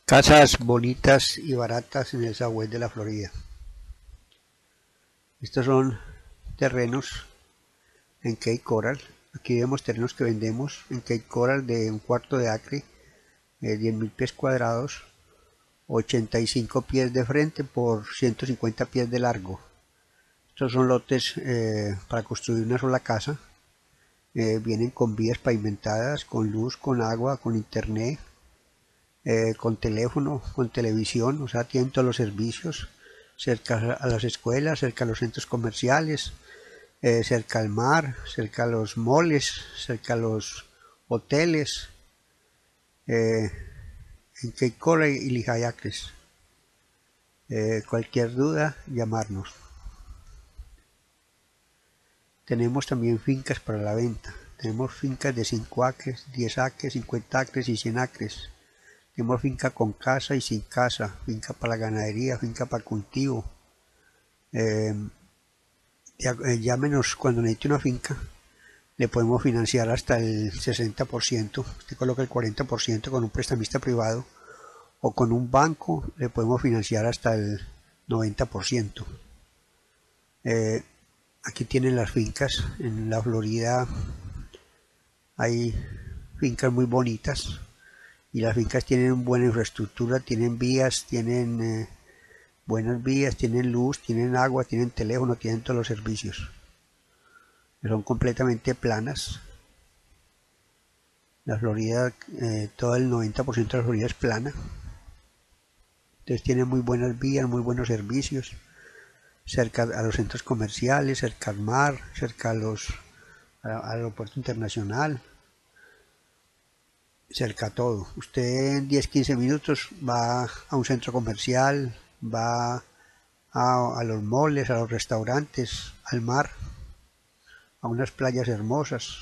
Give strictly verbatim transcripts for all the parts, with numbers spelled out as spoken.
Casas bonitas y baratas en el Southwest de la Florida. Estos son terrenos en Cape Coral. Aquí vemos terrenos que vendemos en Cape Coral de un cuarto de acre, eh, diez mil pies cuadrados, ochenta y cinco pies de frente por ciento cincuenta pies de largo. Estos son lotes eh, para construir una sola casa. Eh, vienen con vías pavimentadas, con luz, con agua, con internet. Eh, con teléfono, con televisión, o sea, tienen todos los servicios, cerca a las escuelas, cerca a los centros comerciales, eh, cerca al mar, cerca a los moles, cerca a los hoteles, eh, en Cape Coral y Lehigh Acres. Eh, cualquier duda, llamarnos. Tenemos también fincas para la venta. Tenemos fincas de cinco acres, diez acres, cincuenta acres y cien acres. Tenemos finca con casa y sin casa, finca para la ganadería, finca para cultivo. Eh, llámenos cuando necesite una finca, le podemos financiar hasta el sesenta por ciento, usted coloca el cuarenta por ciento con un prestamista privado, o con un banco le podemos financiar hasta el noventa por ciento. Eh, aquí tienen las fincas, en la Florida hay fincas muy bonitas, y las fincas tienen buena infraestructura, tienen vías, tienen eh, buenas vías, tienen luz, tienen agua, tienen teléfono, tienen todos los servicios. Son completamente planas. La Florida, eh, todo el noventa por ciento de la Florida es plana. Entonces tienen muy buenas vías, muy buenos servicios, cerca a los centros comerciales, cerca al mar, cerca a los, al aeropuerto internacional, cerca a todo. Usted en diez a quince minutos va a un centro comercial, va a, a los moles, a los restaurantes, al mar, a unas playas hermosas.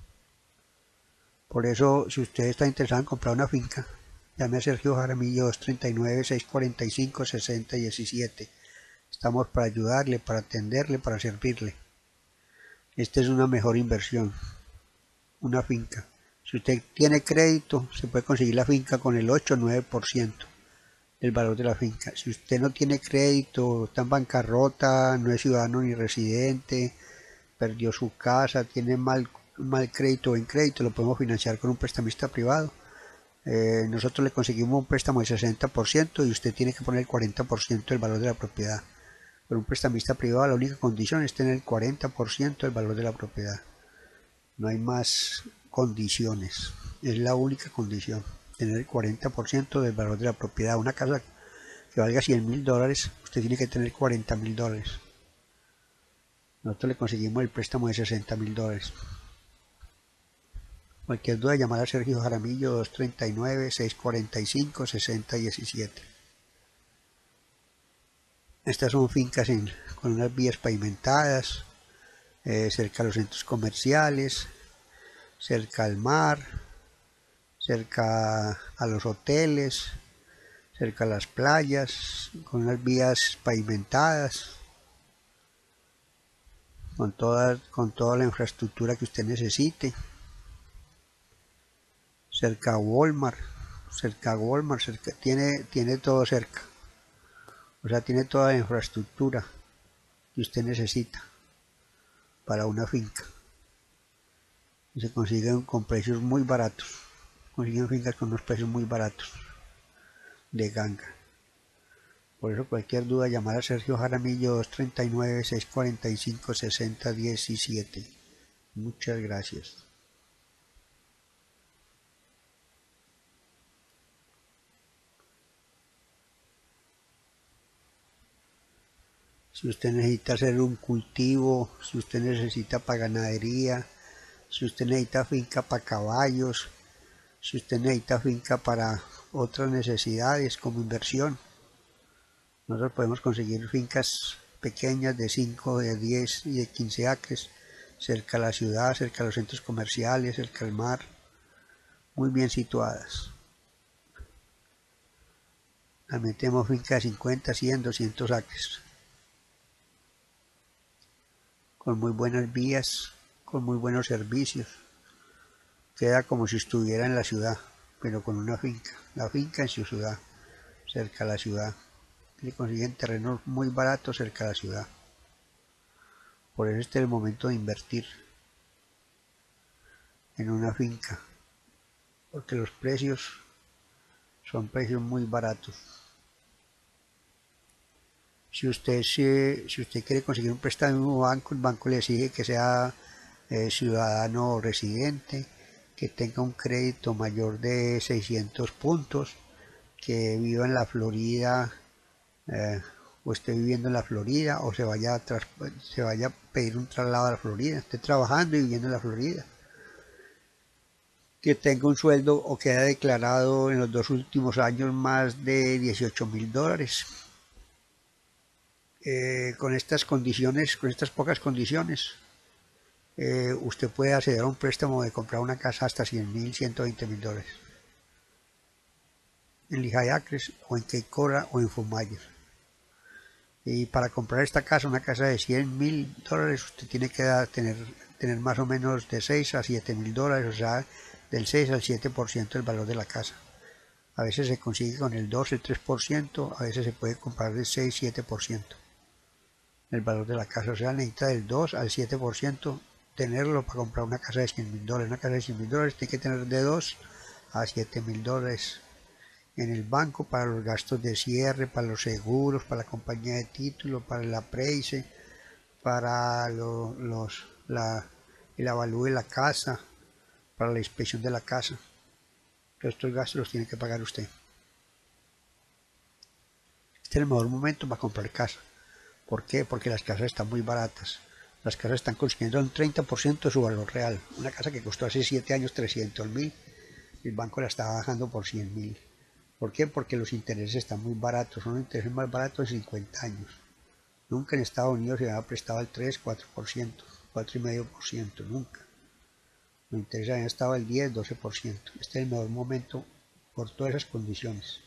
Por eso, si usted está interesado en comprar una finca, llame a Sergio Jaramillo dos tres nueve, seis cuatro cinco, seis cero uno siete. Estamos para ayudarle, para atenderle, para servirle. Esta es una mejor inversión, una finca. Si usted tiene crédito, se puede conseguir la finca con el ocho o nueve por ciento del valor de la finca. Si usted no tiene crédito, está en bancarrota, no es ciudadano ni residente, perdió su casa, tiene mal, mal crédito o en crédito, lo podemos financiar con un prestamista privado. Eh, nosotros le conseguimos un préstamo del sesenta por ciento y usted tiene que poner el cuarenta por ciento del valor de la propiedad. Con un prestamista privado la única condición es tener el cuarenta por ciento del valor de la propiedad. No hay más condiciones, es la única condición, tener el cuarenta por ciento del valor de la propiedad. Una casa que valga cien mil dólares, usted tiene que tener cuarenta mil dólares. Nosotros le conseguimos el préstamo de sesenta mil dólares. Cualquier duda, llamar a Sergio Jaramillo dos tres nueve, seis cuatro cinco, seis cero uno siete. Estas son fincas en, con unas vías pavimentadas, eh, cerca a los centros comerciales, cerca al mar, cerca a los hoteles, cerca a las playas, con unas vías pavimentadas, con toda, con toda la infraestructura que usted necesite. Cerca a Walmart, cerca a Walmart, cerca, tiene, tiene todo cerca. O sea, tiene toda la infraestructura que usted necesita para una finca. Y se consiguen con precios muy baratos. Consiguen fincas con unos precios muy baratos de ganga. Por eso cualquier duda, llamar a Sergio Jaramillo dos tres nueve, seis cuatro cinco, seis cero uno siete. Muchas gracias. Si usted necesita hacer un cultivo, si usted necesita para ganadería, si usted necesita finca para caballos, si usted necesita finca para otras necesidades como inversión, nosotros podemos conseguir fincas pequeñas de cinco, de diez y de quince acres, cerca a la ciudad, cerca a los centros comerciales, cerca al mar, muy bien situadas. También tenemos fincas de cincuenta, cien, doscientos acres, con muy buenas vías, con muy buenos servicios. Queda como si estuviera en la ciudad, pero con una finca, la finca en su ciudad. cerca de la ciudad. Se consiguen terrenos muy baratos cerca de la ciudad. Por eso este es el momento de invertir en una finca, porque los precios son precios muy baratos. Si usted, si, si usted quiere conseguir un préstamo en un banco, el banco le exige que sea eh, ciudadano o residente, que tenga un crédito mayor de seiscientos puntos, que viva en la Florida, eh, o esté viviendo en la Florida, o se vaya, a tras, se vaya a pedir un traslado a la Florida, esté trabajando y viviendo en la Florida, que tenga un sueldo o que haya declarado en los dos últimos años más de dieciocho mil dólares. Eh, con estas condiciones, con estas pocas condiciones, eh, usted puede acceder a un préstamo de comprar una casa hasta cien mil, ciento veinte mil dólares. En Lehigh Acres o en Cape Coral o en Fourmile. Y para comprar esta casa, una casa de cien mil dólares, usted tiene que dar, tener, tener más o menos de seis a siete mil dólares, o sea, del seis al siete por ciento del valor de la casa. A veces se consigue con el dos, el tres por ciento, a veces se puede comprar del seis, siete por ciento el valor de la casa. O sea, necesita del dos al siete por ciento tenerlo para comprar una casa de cien mil dólares. Una casa de cien mil dólares tiene que tener de dos a siete mil dólares en el banco para los gastos de cierre, para los seguros, para la compañía de título, para el appraise, para lo, los, la, el avalúo de la casa, para la inspección de la casa. Todos estos gastos los tiene que pagar usted. Este es el mejor momento para comprar casa. ¿Por qué? Porque las casas están muy baratas. Las casas están consiguiendo un treinta por ciento de su valor real. Una casa que costó hace siete años trescientos mil, el banco la está bajando por cien mil. ¿Por qué? Porque los intereses están muy baratos. Son los intereses más baratos de cincuenta años. Nunca en Estados Unidos se había prestado el tres, cuatro por ciento, cuatro coma cinco por ciento, nunca. Los intereses habían estado al diez, doce por ciento. Este es el mejor momento por todas esas condiciones.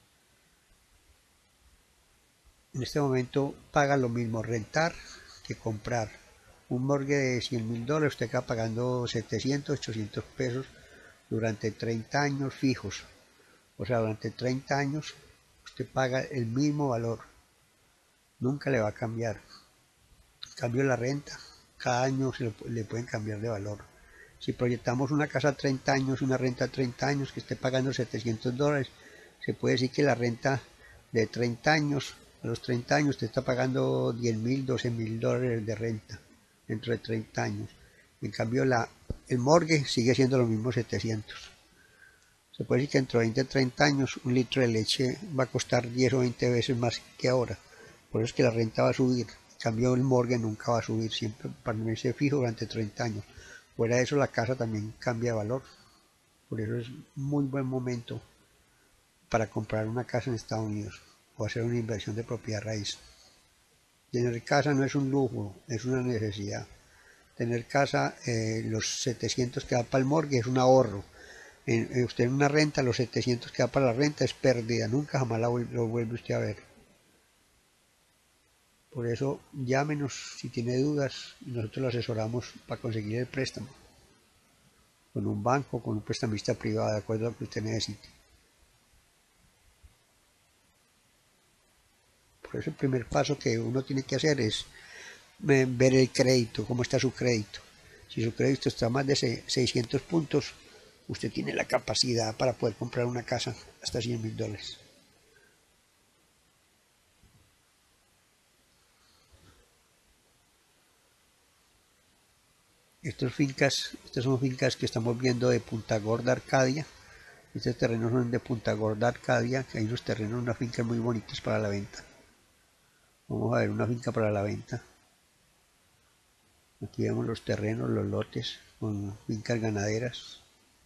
En este momento paga lo mismo rentar que comprar. Un mortgage de cien mil dólares, usted acaba pagando setecientos, ochocientos pesos durante treinta años fijos. O sea, durante treinta años usted paga el mismo valor. Nunca le va a cambiar. En cambio la renta, cada año se le, le pueden cambiar de valor. Si proyectamos una casa a treinta años, una renta a treinta años que esté pagando setecientos dólares, se puede decir que la renta de treinta años, a los treinta años usted está pagando diez mil, doce mil dólares de renta dentro de treinta años. En cambio la, el mortgage sigue siendo lo mismo, setecientos. Se puede decir que dentro de veinte, treinta años un litro de leche va a costar diez o veinte veces más que ahora. Por eso es que la renta va a subir. En cambio el mortgage nunca va a subir, siempre permanece fijo durante treinta años. Fuera de eso la casa también cambia de valor. Por eso es muy buen momento para comprar una casa en Estados Unidos o hacer una inversión de propiedad raíz. Tener casa no es un lujo, es una necesidad. Tener casa, eh, los setecientos que da para el mortgage es un ahorro. En, en usted en una renta, los setecientos que da para la renta es pérdida, nunca jamás la, lo vuelve usted a ver. Por eso llámenos si tiene dudas y nosotros lo asesoramos para conseguir el préstamo. Con un banco, con un prestamista privado, de acuerdo a lo que usted necesite. Por eso el primer paso que uno tiene que hacer es ver el crédito, cómo está su crédito. Si su crédito está más de seiscientos puntos, usted tiene la capacidad para poder comprar una casa hasta cien mil dólares. Estas fincas, estas son fincas que estamos viendo de Punta Gorda, Arcadia. Estos terrenos son de Punta Gorda, Arcadia, que hay unos terrenos, unas fincas muy bonitas para la venta. Vamos a ver una finca para la venta. Aquí vemos los terrenos, los lotes con fincas ganaderas.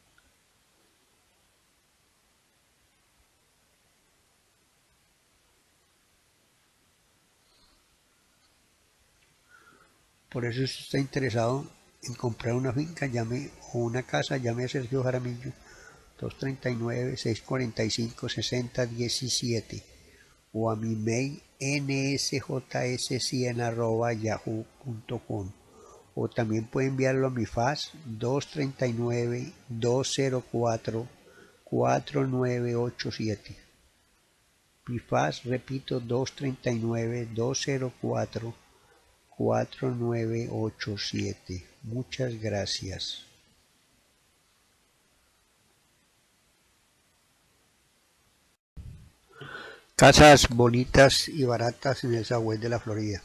Por eso si está interesado en comprar una finca, llame, o una casa, llame a Sergio Jaramillo, dos tres nueve, seis cuatro cinco, seis cero uno siete, o a mi mail n s j s cien arroba yahoo punto com, o también puede enviarlo a mi fax dos tres nueve, dos cero cuatro, cuatro nueve ocho siete. Bifaz, repito, dos tres nueve, dos cero cuatro, cuatro nueve ocho siete. Muchas gracias. Casas bonitas y baratas en el Southwest de la Florida.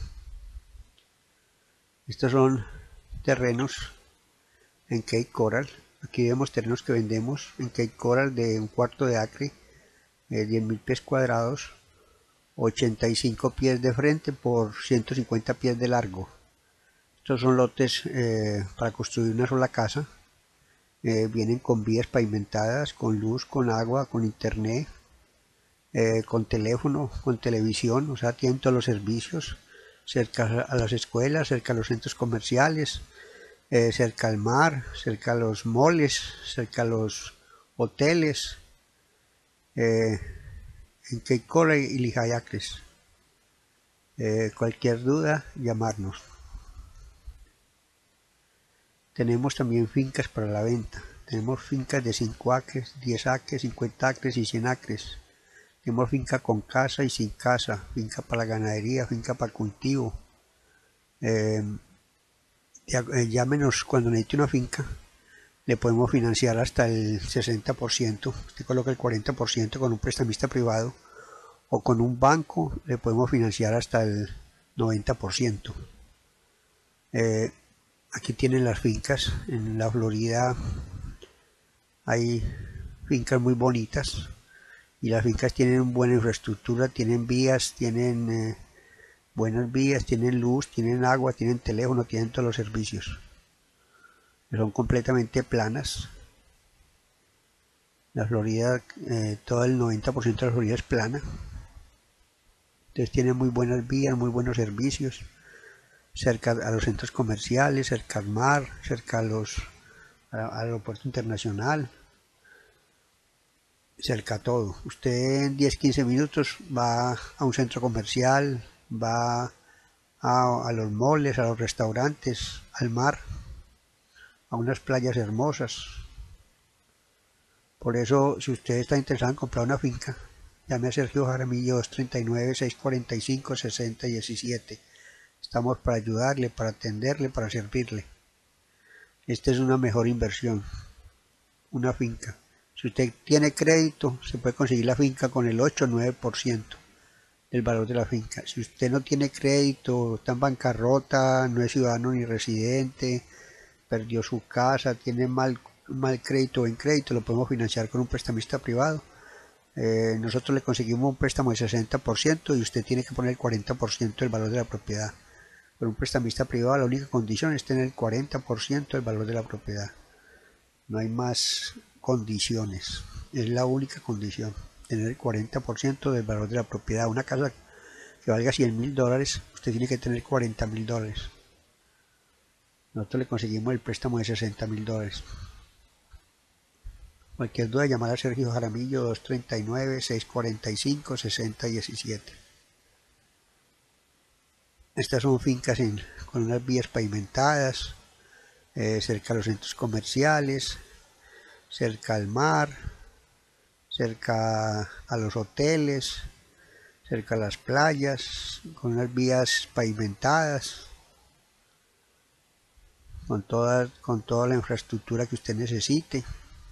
Estos son terrenos en Cape Coral. Aquí vemos terrenos que vendemos en Cape Coral de un cuarto de acre, eh, diez mil pies cuadrados, ochenta y cinco pies de frente por ciento cincuenta pies de largo. Estos son lotes eh, para construir una sola casa. Eh, vienen con vías pavimentadas, con luz, con agua, con internet, eh, con teléfono, con televisión, o sea, tienen todos los servicios, cerca a las escuelas, cerca a los centros comerciales, eh, cerca al mar, cerca a los moles, cerca a los hoteles, eh, en Cape Coral y Lehigh Acres. Eh, cualquier duda, llamarnos. Tenemos también fincas para la venta. Tenemos fincas de cinco acres, diez acres, cincuenta acres y cien acres. Tenemos finca con casa y sin casa, finca para la ganadería, finca para cultivo. Eh, ya, eh, llámenos cuando necesite una finca. Le podemos financiar hasta el sesenta por ciento. Usted coloca el cuarenta por ciento con un prestamista privado o con un banco le podemos financiar hasta el noventa por ciento. Eh, aquí tienen las fincas. En la Florida hay fincas muy bonitas y las fincas tienen buena infraestructura, tienen vías, tienen eh, buenas vías, tienen luz, tienen agua, tienen teléfono, tienen todos los servicios. Son completamente planas. La Florida, eh, todo el noventa por ciento de la Florida es plana. Entonces tienen muy buenas vías, muy buenos servicios, cerca a los centros comerciales, cerca al mar, cerca a los, a, al aeropuerto internacional, cerca a todo. Usted en diez a quince minutos va a un centro comercial, va a, a los moles, a los restaurantes, al mar, a unas playas hermosas. Por eso, si usted está interesado en comprar una finca, llame a Sergio Jaramillo dos tres nueve, seis cuatro cinco, seis cero uno siete. Estamos para ayudarle, para atenderle, para servirle. Esta es una mejor inversión, una finca. Si usted tiene crédito, se puede conseguir la finca con el ocho o nueve por ciento del valor de la finca. Si usted no tiene crédito, está en bancarrota, no es ciudadano ni residente, perdió su casa, tiene mal, mal crédito o en crédito, lo podemos financiar con un prestamista privado. Eh, nosotros le conseguimos un préstamo de sesenta por ciento y usted tiene que poner el cuarenta por ciento del valor de la propiedad. Con un prestamista privado la única condición es tener el cuarenta por ciento del valor de la propiedad. No hay más condiciones. Es la única condición. Tener el cuarenta por ciento del valor de la propiedad. Una casa que valga cien mil dólares, usted tiene que tener cuarenta mil dólares. Nosotros le conseguimos el préstamo de sesenta mil dólares. Cualquier duda, llamar a Sergio Jaramillo dos tres nueve, seis cuatro cinco, seis cero uno siete. Estas son fincas en, con unas vías pavimentadas, eh, cerca a los centros comerciales, cerca al mar, cerca a los hoteles, cerca a las playas, con unas vías pavimentadas, con toda, con toda la infraestructura que usted necesite,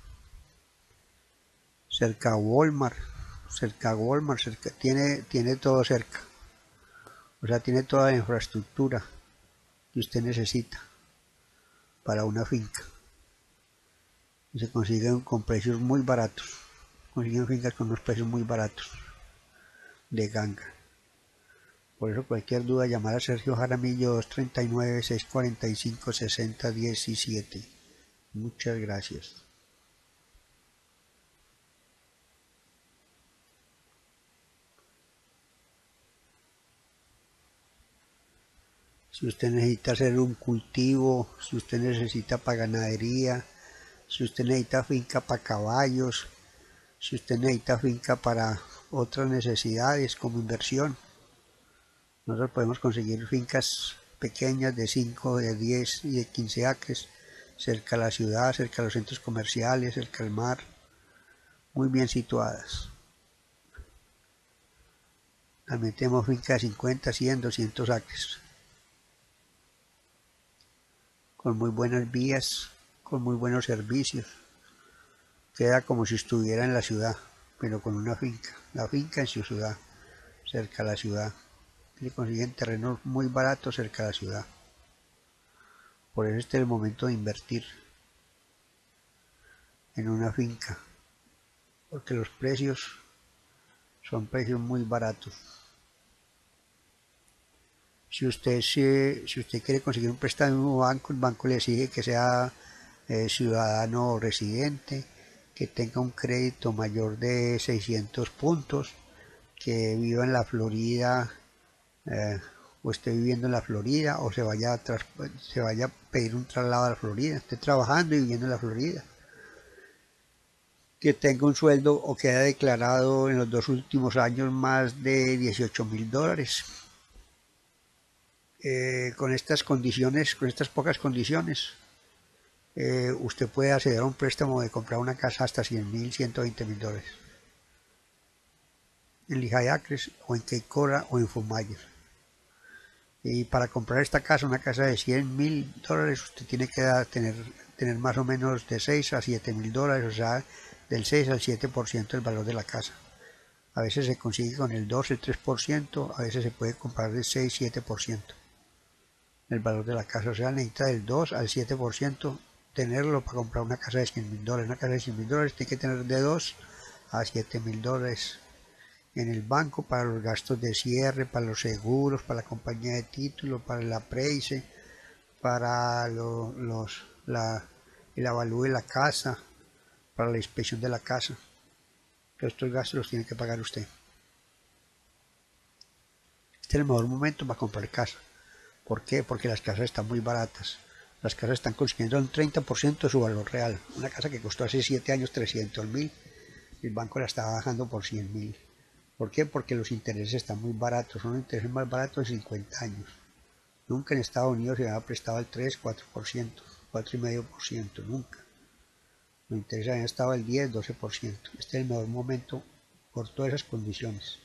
cerca a Walmart, cerca a Walmart, cerca, tiene, tiene todo cerca, o sea, tiene toda la infraestructura que usted necesita para una finca. Y se consiguen con precios muy baratos, consiguen fincas con unos precios muy baratos de ganga. Por eso cualquier duda, llamar a Sergio Jaramillo dos tres nueve, seis cuatro cinco, seis cero uno siete. Muchas gracias. Si usted necesita hacer un cultivo, si usted necesita para ganadería, si usted necesita finca para caballos, si usted necesita finca para otras necesidades como inversión, nosotros podemos conseguir fincas pequeñas de cinco, de diez y de quince acres, cerca a la ciudad, cerca a los centros comerciales, cerca al mar, muy bien situadas. También tenemos finca de cincuenta, cien, doscientos acres, con muy buenas vías, con muy buenos servicios. Queda como si estuviera en la ciudad, pero con una finca, la finca en su ciudad, cerca de la ciudad. Se consiguen terrenos muy baratos cerca de la ciudad. Por eso este es el momento de invertir en una finca, porque los precios son precios muy baratos. Si usted, si, si usted quiere conseguir un préstamo en un banco, el banco le exige que sea eh, ciudadano o residente, que tenga un crédito mayor de seiscientos puntos, que viva en la Florida, eh, o esté viviendo en la Florida, o se vaya, a tras, se vaya a pedir un traslado a la Florida, esté trabajando y viviendo en la Florida, que tenga un sueldo o que haya declarado en los dos últimos años más de dieciocho mil dólares. Eh, con estas condiciones, con estas pocas condiciones, eh, usted puede acceder a un préstamo de comprar una casa hasta cien mil, ciento veinte mil dólares. En Lehigh Acres o en Cape Coral o en Fourmile. Y para comprar esta casa, una casa de cien mil dólares, usted tiene que tener, tener más o menos de seis a siete mil dólares, o sea, del seis al siete por ciento del valor de la casa. A veces se consigue con el dos, el tres por ciento, a veces se puede comprar del seis, siete por ciento el valor de la casa. O sea, necesita del dos al siete por ciento tenerlo para comprar una casa de cien mil dólares. Una casa de cien mil dólares tiene que tener de dos a siete mil dólares en el banco para los gastos de cierre, para los seguros, para la compañía de título, para el appraise, para lo, los, la, el avalúo de la casa, para la inspección de la casa. Todos estos gastos los tiene que pagar usted. Este es el mejor momento para comprar casa. ¿Por qué? Porque las casas están muy baratas. Las casas están consiguiendo un treinta por ciento de su valor real. Una casa que costó hace siete años trescientos mil, el banco la está bajando por cien mil. ¿Por qué? Porque los intereses están muy baratos. Son los intereses más baratos de cincuenta años. Nunca en Estados Unidos se había prestado el tres, cuatro por ciento, cuatro coma cinco por ciento, nunca. Los intereses habían estado al diez, doce por ciento. Este es el mejor momento por todas esas condiciones.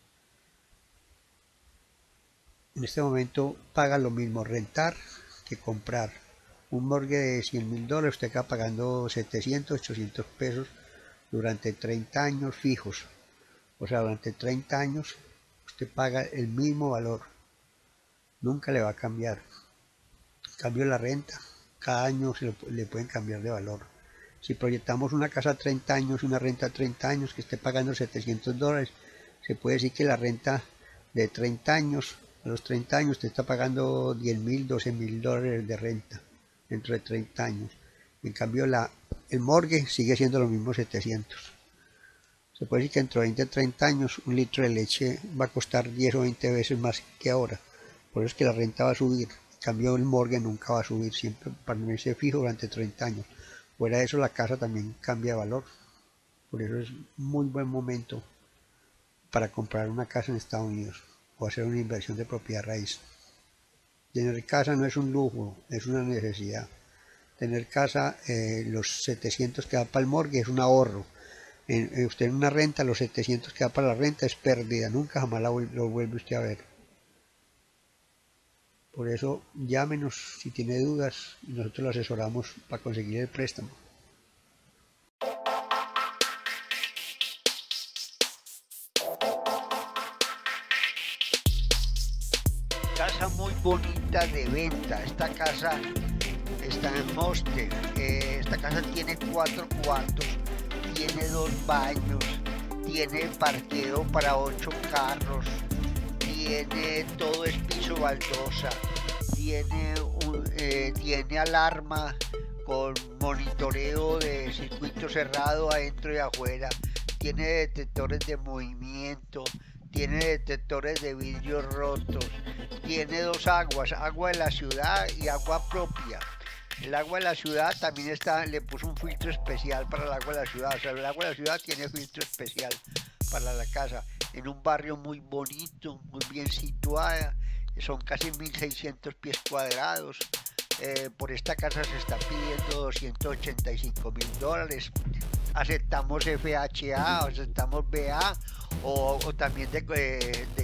En este momento paga lo mismo rentar que comprar. Un mortgage de cien mil dólares, usted acaba pagando setecientos, ochocientos pesos durante treinta años fijos. O sea, durante treinta años usted paga el mismo valor. Nunca le va a cambiar. En cambio la renta, cada año se le, le pueden cambiar de valor. Si proyectamos una casa a treinta años y una renta a treinta años que esté pagando setecientos dólares, se puede decir que la renta de treinta años, a los treinta años usted está pagando diez mil, doce mil dólares de renta dentro de treinta años. En cambio la, el mortgage sigue siendo lo mismo, setecientos. Se puede decir que dentro de veinte, treinta años un litro de leche va a costar diez o veinte veces más que ahora. Por eso es que la renta va a subir. En cambio el mortgage nunca va a subir, siempre permanece fijo durante treinta años. Fuera de eso la casa también cambia de valor. Por eso es muy buen momento para comprar una casa en Estados Unidos o hacer una inversión de propiedad raíz. Tener casa no es un lujo, es una necesidad. Tener casa, eh, los setecientos que da para el mortgage es un ahorro. En, en usted en una renta, los setecientos que da para la renta es pérdida, nunca jamás la, lo vuelve usted a ver. Por eso llámenos si tiene dudas y nosotros lo asesoramos para conseguir el préstamo. Casa muy bonita de venta. Esta casa está en Monster. Eh, esta casa tiene cuatro cuartos, tiene dos baños, tiene parqueo para ocho carros, tiene todo es piso baldosa, tiene, un, eh, tiene alarma con monitoreo de circuito cerrado adentro y afuera, tiene detectores de movimiento, tiene detectores de vidrios rotos, tiene dos aguas, agua de la ciudad y agua propia. El agua de la ciudad también está, le puso un filtro especial para el agua de la ciudad. O sea, el agua de la ciudad tiene filtro especial para la casa. En un barrio muy bonito, muy bien situada. Son casi mil seiscientos pies cuadrados. Eh, por esta casa se está pidiendo doscientos ochenta y cinco mil dólares. Aceptamos F H A, aceptamos B A o, o también de, de, de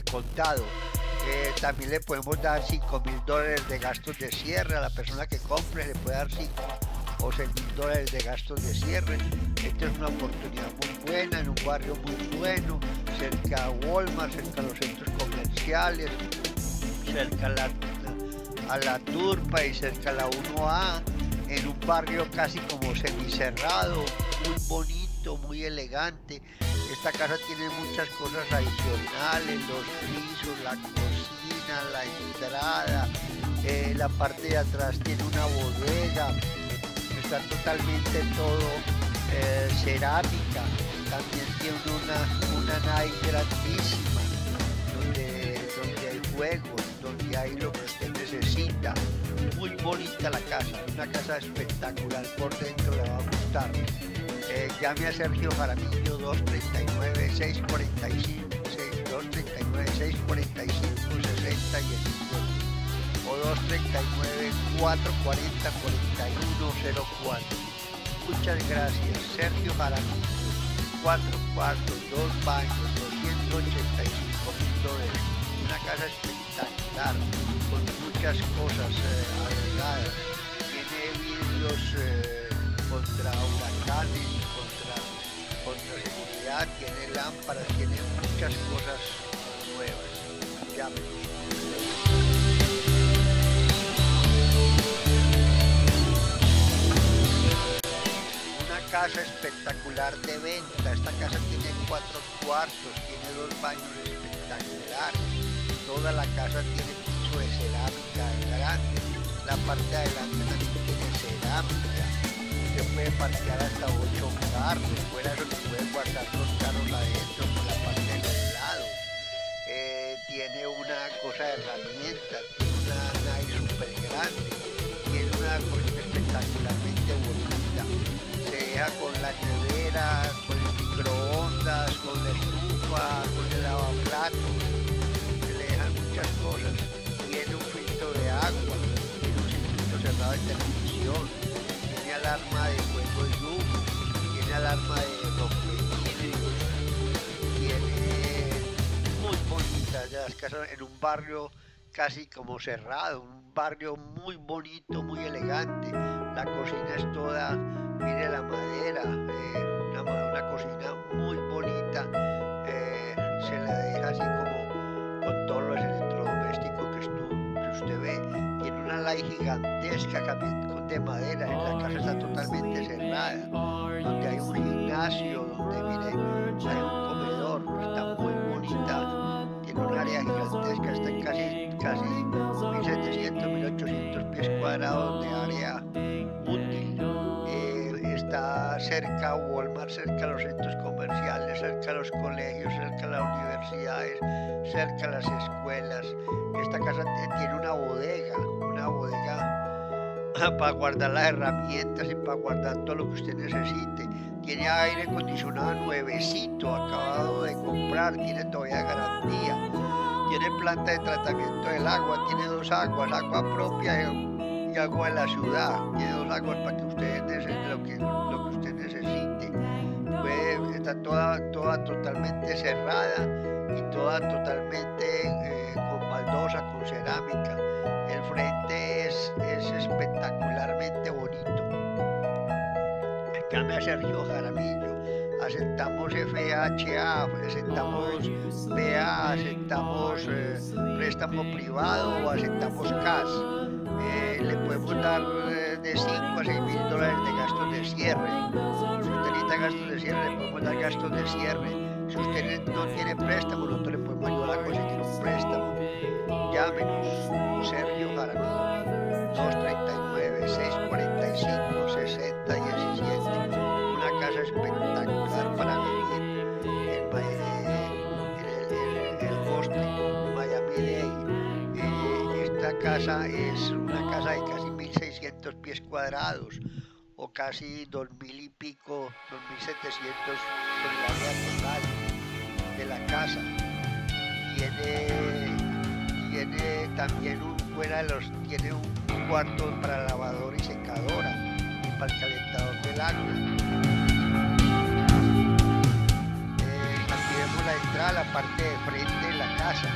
contado. Eh, también le podemos dar cinco mil dólares de gastos de cierre. A la persona que compre le puede dar cinco o seis mil dólares de gastos de cierre. Esta es una oportunidad muy buena, en un barrio muy bueno, cerca a Walmart, cerca a los centros comerciales, cerca a la, a la Turpa y cerca a la uno A, en un barrio casi como semicerrado, muy bonito, muy elegante. Esta casa tiene muchas cosas adicionales, los pisos, la cocina, la entrada, eh, la parte de atrás tiene una bodega, está totalmente todo eh, cerámica, también tiene una, una nave grandísima, donde, donde hay juegos, donde hay lo que usted necesita. Muy bonita la casa, una casa espectacular, por dentro le va a gustar. Eh, llame a Sergio Jaramillo, dos tres nueve, seis cuatro cinco, dos tres nueve, seis cuatro cinco, seis cero uno siete o dos tres nueve, cuatro cuatro cero, cuatro uno cero cuatro. Muchas gracias, Sergio Jaramillo, cuatro cuartos, dos baños, doscientos ochenta y cinco mil dólares, una casa espectacular, con muchas cosas eh, arregladas, tiene vidrios eh, contra huracanes, contra, contra seguridad, tiene lámparas, tiene muchas cosas nuevas. Llámenos. Una casa espectacular de venta. Esta casa tiene cuatro cuartos, tiene dos baños espectaculares. Toda la casa tiene piso de cerámica grande. La parte de adelante también tiene cerámica. Usted puede parquear hasta ocho carros, fuera de eso que puede guardar los carros adentro por la parte del lado. Eh, tiene una cosa de herramientas, tiene una nave súper grande, tiene una cosa espectacularmente bonita. Se deja con la nevera, con el microondas, con la estufa, con el lavaplatos, se le dejan muchas cosas. Tiene un filtro de agua, tiene un circuito cerrado de televisión, tiene alarma de fuego y luz, tiene alarma de rompevidrios, tiene muy bonitas las casas en un barrio casi como cerrado, un barrio muy bonito, muy elegante. La cocina es toda, mire la madera, eh, una, una cocina muy bonita, eh, se la deja así como con todos los electrodomésticos que, estu, que usted ve. Tiene una ley gigantesca de madera, en la casa está totalmente cerrada, donde hay un gimnasio, donde mire, hay un comedor, está muy bonita, tiene un área gigantesca, está en casi, casi mil setecientos, mil ochocientos pies cuadrados de área útil. Eh, está cerca a Walmart, cerca a los centros comerciales, cerca a los colegios, cerca a las universidades, cerca a las escuelas. Esta casa tiene una bodega, una bodega para guardar las herramientas y para guardar todo lo que usted necesite. Tiene aire acondicionado nuevecito, acabado de comprar, tiene todavía garantía. Tiene planta de tratamiento del agua, tiene dos aguas, agua propia y agua de la ciudad. Tiene dos aguas para que usted necesite lo que, lo que usted necesite. Puede, está toda, toda totalmente cerrada y toda totalmente eh, con baldosa, con cerámica. El frente es, es espectacularmente bonito. Llame a Sergio Jaramillo. Aceptamos F H A, aceptamos B A, aceptamos eh, préstamo privado o aceptamos cash. Eh, le podemos dar eh, de cinco a seis mil dólares de gastos de cierre. Si usted necesita gastos de cierre, le podemos dar gastos de cierre. Si usted no tiene préstamo, nosotros le podemos ayudar a conseguir un préstamo. Llámenos, Sergio Jaramillo, dos tres nueve, seis cuatro cinco, seis cero uno siete. Una casa espectacular para vivir en, en, el, en el hostel Miami-Dade. Eh, esta casa es una casa de casi mil seiscientos pies cuadrados o casi dos mil y pico, dos mil setecientos con el área total de la casa. Tiene, tiene también un, fuera de los, tiene un cuarto para lavadora y secadora y para el calentador del agua. Eh, aquí vemos la entrada, la parte de frente de la casa.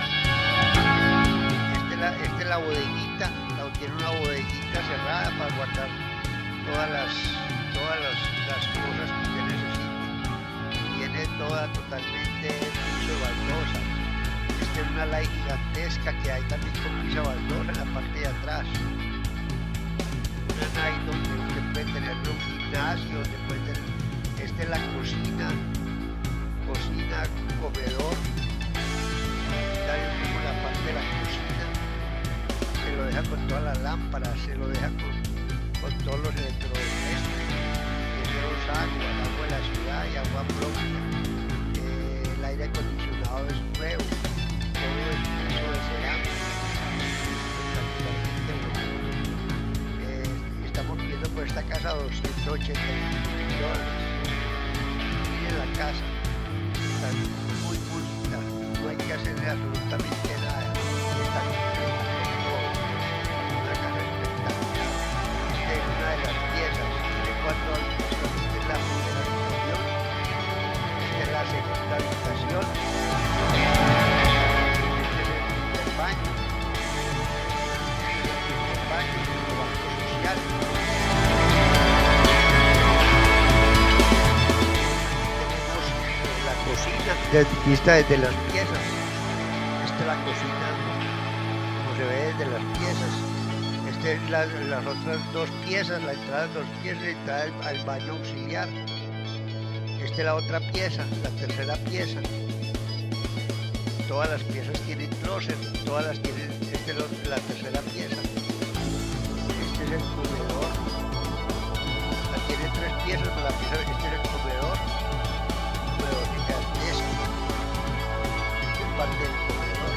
Esta es la, esta es la bodeguita, la, tiene una bodeguita cerrada para guardar todas las, todas las, las cosas que usted necesite. Tiene toda totalmente piso de baldosa. Esta es una ley gigantesca que hay también con piso de baldosa en la parte de atrás. Una nave donde usted puede tener un gimnasio, donde puede tener. Esta es la cocina, cocina, comedor. Está como la parte de la cocina. Se lo deja con todas las lámparas, se lo deja con, con todos los electrodomésticos. Tenemos agua, el agua de la ciudad y agua propia. Eh, el aire acondicionado es nuevo. Todo es piso de cerámica. Espectacularmente bonito. Eh, estamos viendo por esta casa doscientos ochenta mil dólares. Miren la casa. Está muy bonita. No hay que hacerle absolutamente nada. Está completa. Una casa espectacular. Esta es una de las piezas. Tiene cuatro habitaciones. Esta es la primera habitación. Esta es la segunda habitación. Baño, el baño, el banco social. Tenemos la cocina, vista desde las piezas. Esta es la cocina, como se ve desde las piezas. Esta es la, las otras dos piezas, la entrada de dos piezas y la entrada al, al baño auxiliar. Esta es la otra pieza, la tercera pieza. Todas las piezas tienen closet, todas las tienen, esta es la tercera pieza. Este es el comedor. La tiene tres piezas, pero la pieza, este es el comedor. Un comedor gigantesco. Esta es parte del comedor.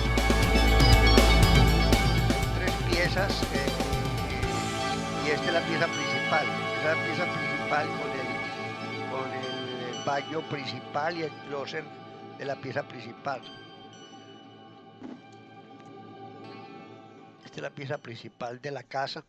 Tres piezas eh, y esta es la pieza principal. Esta es la pieza principal con el, con el baño principal y el closet de la pieza principal. Esta es la pieza principal de la casa.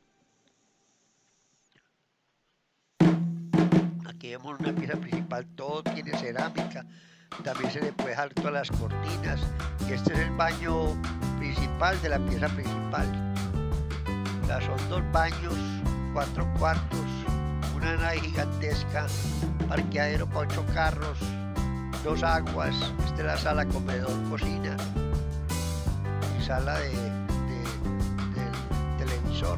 Aquí vemos una pieza principal, todo tiene cerámica. También se le puede dejar todas las cortinas. Y este es el baño principal de la pieza principal. Ya son dos baños, cuatro cuartos, una nave gigantesca, parqueadero para ocho carros, dos aguas. Esta es la sala, comedor, cocina y sala de, de, de televisor.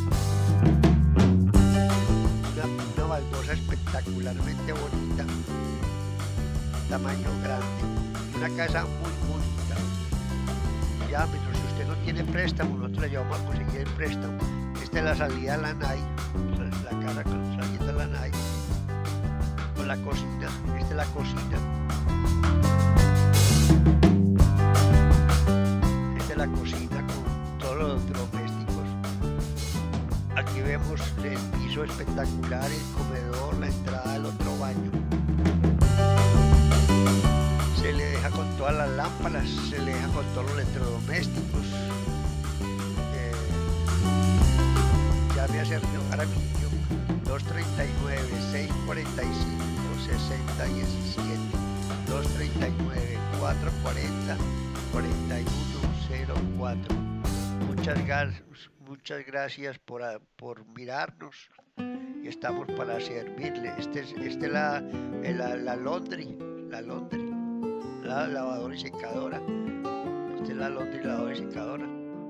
Una, una baldosa espectacularmente bonita, tamaño grande, una casa muy bonita. Llámenos, si usted no tiene préstamo, nosotros le llevamos a conseguir el préstamo. Esta es la salida a la N A I, la casa saliendo a la N A I, con la cocina. Esta es la cocina. Esta es la cocina con todos los domésticos. Aquí vemos el piso espectacular, el comedor, la entrada al otro baño. Se le deja con todas las lámparas, se le deja con todos los electrodomésticos. Eh, llame a Sergio Jaramillo, dos treinta y nueve, seiscientos cuarenta y cinco, sesenta diecisiete, dos treinta y nueve, cuatrocientos cuarenta, cuarenta y uno cero cuatro. Muchas, muchas gracias por, por mirarnos y estamos para servirle. Este es, este es la, la, la laundry, la laundry, la lavadora y secadora. Esta es la laundry, lavadora y secadora.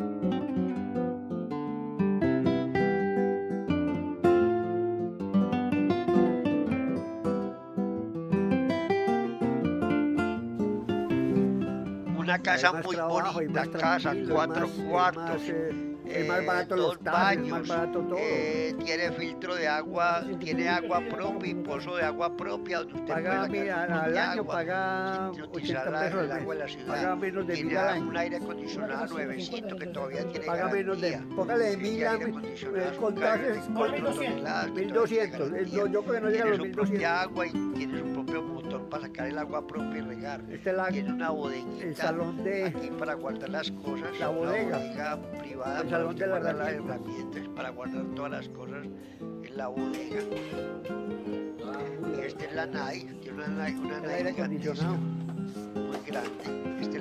Una casa muy bonita, casa, cuatro cuartos, es más barato los baños, más barato todo. Eh, tiene filtro de agua, tiene agua propia y pozo de agua propia donde usted paga, puede mira, sacar al de año agua, paga sin utilizar ochenta la, pesos el agua de la ciudad. paga menos de Tiene mil al año. un aire acondicionado nuevecito que todavía tiene Paga menos de, garantía. póngale de Tiene mil a aire mil, acondicionado, eh, es un contar carro de es cuatro toneladas que mil todavía tiene doscientos, garantía. yo creo que no llega a Tiene los su mil propia doscientos. agua y tiene su propio motor para sacar el agua propia y regar. Esta es la, Tiene una bodeguita el salón de, aquí para guardar las cosas, la bodega. una bodega privada El para salón de la guardar las herramienta. herramientas, para guardar todas las cosas en la bodega. Y esta es la N A I, tiene una N A I, una el N A I aire gigantesca. acondicionado.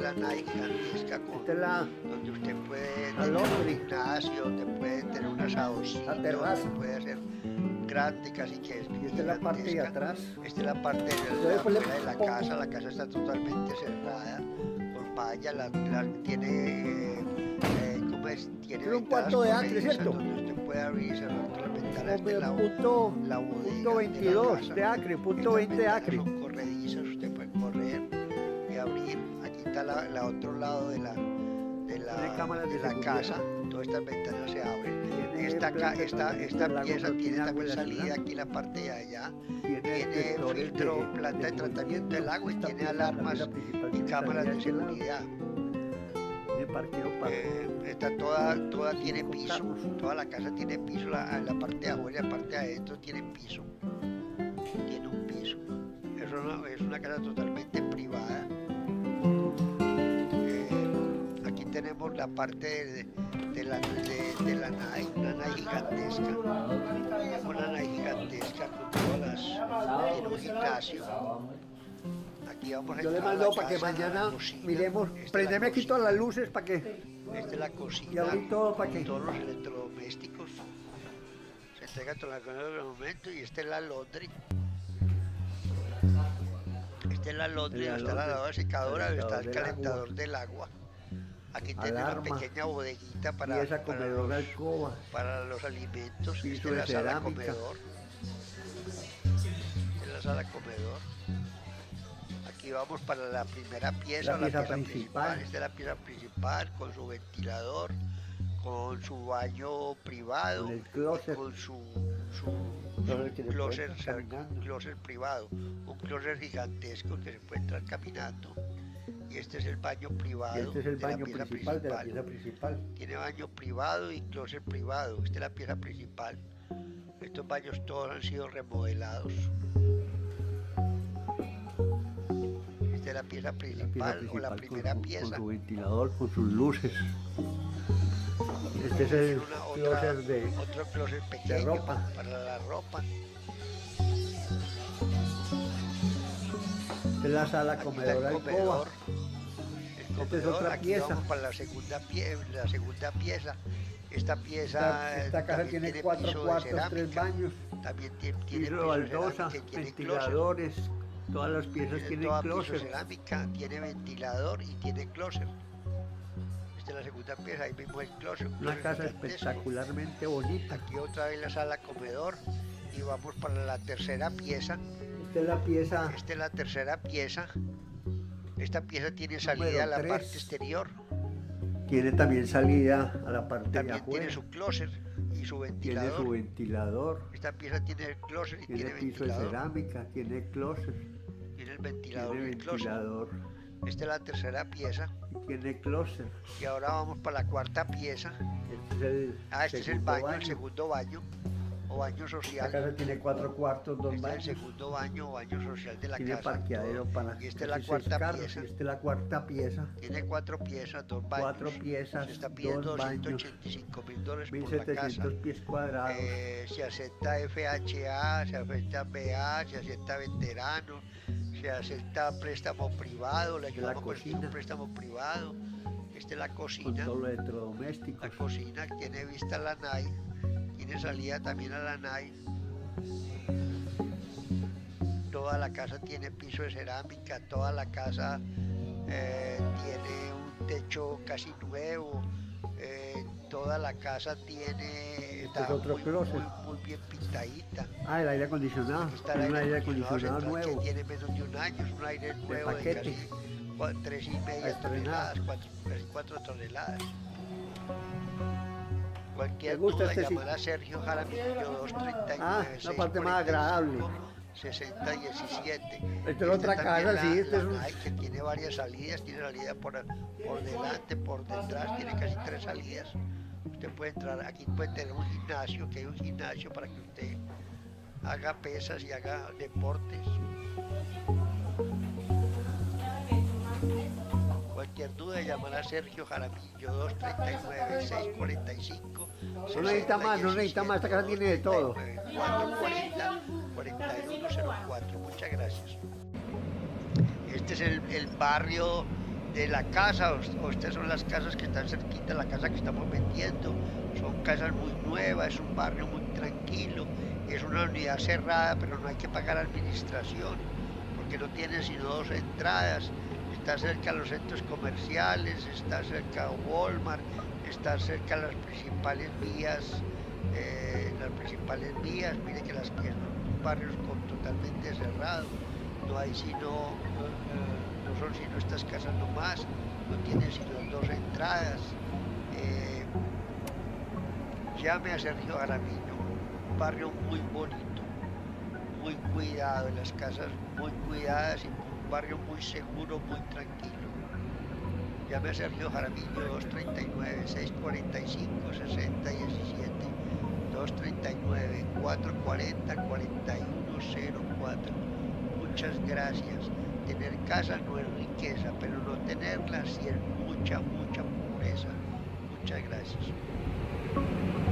la nave gigantesca con, Esta es la, donde usted puede la tener un laundry. gimnasio, donde puede tener un asadorcito, La terraza. donde puede hacer grande, casi que es Y esta es la parte de gigantesca. atrás. Esta es la parte de Entonces, la, después le afuera de la pongo- casa. La casa está totalmente cerrada con malla, la, la- tiene, eh, ¿cómo es? Tiene Tiene un ventanas cuarto de acre, corredizas ¿cierto? donde usted puede abrir y cerrar todas las ventanas. Esta es la, punto, la bodega punto de veintidós la casa. de acre, punto Estas veinte de ventanas acre. son corredizas, usted puede correr y abrir. Aquí está la, la otro lado de la, de la, Tiene cámaras de de la seguridad. casa. Todas estas ventanas se abren. Tiene Esta, ca- planta esta, tratamiento esta del agua pieza con tiene agua también en la salida ciudad. aquí en la parte de allá. Tiene Tiene detectores filtro, de- planta de de tratamiento del agua y movimiento. tiene Esta alarmas pieza principal y tiene cámaras de salida hacia el lado. seguridad. Tiene parqueo para Eh, esta toda, toda tiene cinco piso, carros. toda la casa tiene piso, la, la parte de afuera y la parte de adentro tiene piso. Tiene un piso. Es una, es una casa totalmente privada. Eh, aquí tenemos la parte de, de la, de, de la nave, una nave gigantesca. Una nave gigantesca con todas las... Tiene un gimnasio. Aquí vamos a Yo le entrar a la mando para que casa, mañana la cocina. miremos, Esta es la prendeme aquí cocina. todas las luces para que Esta es la y cocina. abrí todo para que Todos los electrodomésticos. Se entrega toda la cosa en el momento y esta es la laundry. Esta es la laundry, La donde está la laundry, lavadora secadora, donde está el calentador del calentador agua. del agua. Aquí tiene una Alarma. pequeña bodeguita y para, esa para, comedor los, alcoba. para los alimentos. Piso Esta es la de sala cerámica. comedor. Esta es la sala comedor. Aquí vamos para la primera pieza, La la, pieza pieza principal. principal. Esta es la pieza principal con su ventilador, con su baño privado, Con el closet. y con su, su, Todo su el que le closet, puede entrar caminando. closet privado, un closet gigantesco que se puede entrar caminando. Y este es el baño privado. Y este es el de la baño pieza principal de la pieza principal. Tiene baño privado y closet privado. Esta es la pieza principal. Estos baños todos han sido remodelados. Esta es la pieza La principal, pieza o la principal primera con, su- pieza. con su ventilador, con sus luces. Este es Tiene el una otra- closet de, otro closet pequeño ropa. para la ropa. esta es la sala Aquí está comedor el alcoba. comedor. El Esta es comedor, otra aquí pieza. vamos para la segunda, pie- la segunda pieza. Esta pieza Esta, esta eh, casa también tiene cuatro piso de cuartos, tres cerámica. baños, También tiene, tiene piso de piso de baldosa, cerámica y tiene closet. ventiladores, todas las piezas Tiene tienen toda piso closet. cerámica, tiene ventilador y tiene closet. Esta es la segunda pieza, ahí mismo el closet. un Una closet casa gigantesco. espectacularmente bonita. Aquí otra vez la sala comedor y vamos para la tercera pieza. Esta es la pieza Esta es la tercera pieza. Esta pieza tiene salida Número a la tres. parte exterior. tiene también salida a la parte de También afuera. tiene su closet y su Tiene ventilador. su ventilador, Esta pieza tiene el closet y tiene tiene, piso de ventilador. cerámica, tiene closet, Tiene el ventilador tiene y el closet. ventilador Esta es la tercera pieza. y tiene closet. Y ahora vamos para la cuarta pieza. Este es el, Ah, este es el segundo baño, el segundo baño o baño Esta social. casa tiene cuatro cuartos, dos Este es el baños. segundo baño o baño social de la Tiene casa. parqueadero todo. para Y esta es la casi seis cuarta carros. pieza. Y esta es la cuarta pieza. Tiene cuatro piezas, dos baños. Cuatro piezas, Se está pidiendo dos baños, doscientos ochenta y cinco mil dólares mil por la casa. setecientos pies cuadrados. Eh, se acepta F H A, se acepta B A, se acepta veterano, se acepta préstamo privado, le De la ayudamos con cocina. un préstamo privado. Esta es la con cocina. todos los electrodomésticos. La cocina tiene vista a la N A I, tiene salida también a la N A I. Toda la casa tiene piso de cerámica, toda la casa eh, tiene un techo casi nuevo, eh, toda la casa tiene, está es otro muy, closet. muy, muy bien pintadita. Ah, el aire acondicionado. Aquí está Es el un aire acondicionado central nuevo. que tiene menos de un año, es un aire nuevo de paquete. casi cua- tres y media A estrenar. toneladas, cuatro, casi cuatro toneladas. Cualquier ¿Te gusta duda, este llamar sitio? a Sergio Jaramillo dos treinta y Ah, nueve, la parte más agradable. sesenta diecisiete. Esta es otra casa, sí, este es un- La Nike, que tiene varias salidas, tiene salida por, por delante, por detrás, tiene casi tres salidas. Usted puede entrar, aquí puede tener un gimnasio, que hay un gimnasio para que usted haga pesas y haga deportes. Cualquier duda, llamar a Sergio Jaramillo dos treinta y nueve, seiscientos cuarenta y cinco. No necesita más, no necesita más, esta casa tiene de todo. cuatro cuarenta, cuarenta y uno cero cuatro. Muchas gracias. Este es el, el barrio de la casa, o, o estas son las casas que están cerquita de la casa que estamos vendiendo. Son casas muy nuevas, es un barrio muy tranquilo, es una unidad cerrada, pero no hay que pagar administración, porque no tiene sino dos entradas. Está cerca de los centros comerciales, está cerca de Walmart, está cerca de las principales vías, eh, las principales vías, mire que las que son barrios con, totalmente cerrados, no hay sino, no, no son sino estas casas nomás, no tiene sino dos entradas. Eh, llame a Sergio Jaramillo, un barrio muy bonito, muy cuidado, las casas muy cuidadas y un barrio muy seguro, muy tranquilo. Llame a Sergio Jaramillo, dos treinta y nueve, seiscientos cuarenta y cinco, sesenta diecisiete, dos treinta y nueve, cuatrocientos cuarenta, cuarenta y uno cero cuatro. Muchas gracias. Tener casa no es riqueza, pero no tenerla sí es mucha, mucha pobreza. Muchas gracias.